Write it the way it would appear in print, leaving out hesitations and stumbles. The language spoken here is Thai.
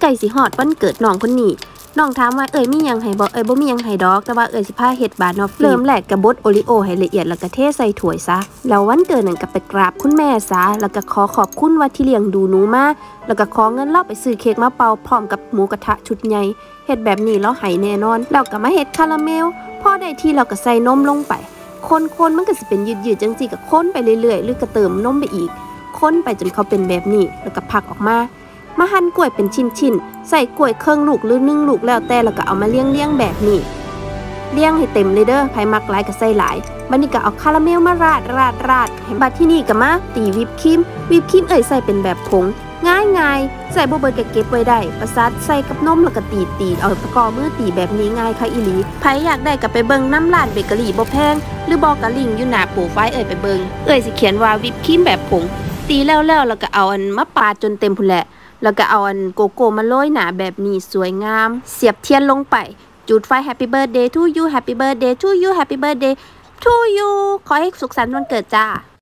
ก่สิฮอดวันเกิดน้องคนนี้น้องถามว่ามีหยังให้บ่บ่มีหยังให้ดอกแต่ว่าสิพาเฮ็ดบานอฟเริ่มแรกก็บดโอริโอให้ละเอียดแล้วก็เทใส่ถ้วยซะแล้ววันเกิดนั้นก็ไปกราบคุณแม่ซะแล้วก็ขอขอบคุณว่าที่เลี้ยงดูหนูมาแล้วก็ขอเงินเราไปซื้อเค้กมาเป่าพร้อมกับหมูกระทะชุดใหญ่เฮ็ดแบบนี้เราให้แน่นอนแล้วก็มาเฮ็ดคาราเมลพอได้ที่เราก็ใส่นมลงไปคนมันก็สิเป็นยืดๆจังซี่ก็คนไปเรื่อยๆหรือก็เติมนมไปอีกคนไปจนเขาเป็นแบบนี้แล้วก็พักออกมาหั่นกล้วยเป็นชิ้นๆใส่กล้วยเครื่องลูกหรือ1ลูกแล้วแต่แล้วก็เอามาเลี้ยงแบบนี้เลี้ยงให้เต็มเลยเด้อใครมักหลายก็ใส่หลายบัดนี้ก็เอาคาราเมลมาราดให้บัดที่นี่ก็มาตีวิปครีมใส่เป็นแบบผงง่ายใส่บ่เบิดก็เก็บไว้ได้ประสาทใส่กับนมแล้วก็ตีเอาตะกอมือตีแบบนี้ง่ายค่ะอีหลีใครอยากได้ก็ไปเบิ่งน้ำร้านเบเกอรี่บ่แพงหรือบอกกะลิงอยู่หน้าโปรไฟล์ไปเบิ่งสิเขียนว่าวิปครีมแบบผงตีแล้วก็เอาอันมาปาดจนเต็มพุ่นแหละแล้วก็เอาอันโกโก้มาโรยหนาแบบนี้สวยงามเสียบเทียนลงไปจุดไฟ Happy Birthday to you Happy Birthday to you Happy Birthday to you ขอให้สุขสันต์วันเกิดจ้า